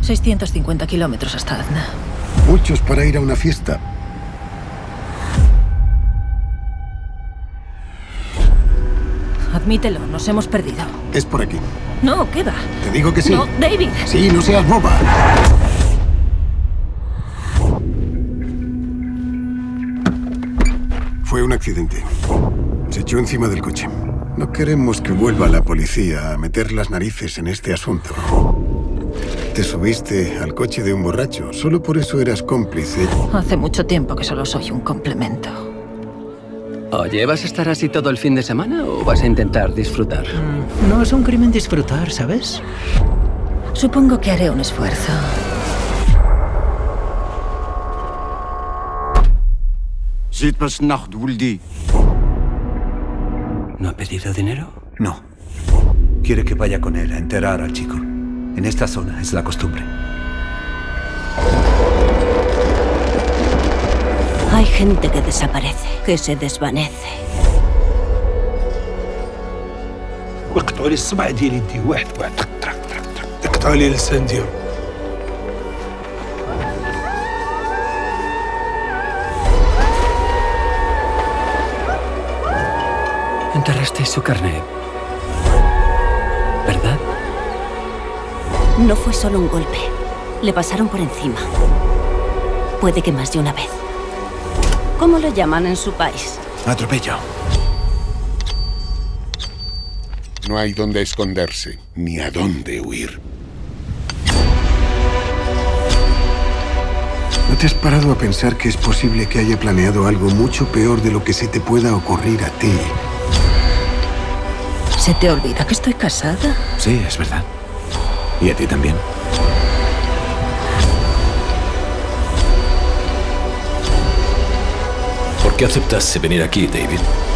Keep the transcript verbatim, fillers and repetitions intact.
seiscientos cincuenta kilómetros hasta Azna. Muchos para ir a una fiesta. Admítelo, nos hemos perdido. Es por aquí. No, ¿qué va? Te digo que sí. No, David. Sí, no seas boba. Fue un accidente. Se echó encima del coche. No queremos que vuelva la policía a meter las narices en este asunto. Te subiste al coche de un borracho. Solo por eso eras cómplice. Hace mucho tiempo que solo soy un complemento. Oye, ¿vas a estar así todo el fin de semana o vas a intentar disfrutar? Mm, no es un crimen disfrutar, ¿sabes? Supongo que haré un esfuerzo. ¿No ha pedido dinero? No. Quiere que vaya con él a enterrar al chico. En esta zona es la costumbre. Hay gente que desaparece, que se desvanece. وقطعوا لي الصبع ديال يدي واحد واحد طرق طرق طرق قطعوا لي اللسان ديالو. Enterrasteis su carne, ¿verdad? No fue solo un golpe. Le pasaron por encima. Puede que más de una vez. ¿Cómo lo llaman en su país? Atropello. No hay dónde esconderse, ni a dónde huir. ¿No te has parado a pensar que es posible que haya planeado algo mucho peor de lo que se te pueda ocurrir a ti? ¿Se te olvida que estoy casada? Sí, es verdad. Y a ti también. ¿Por qué aceptaste venir aquí, David?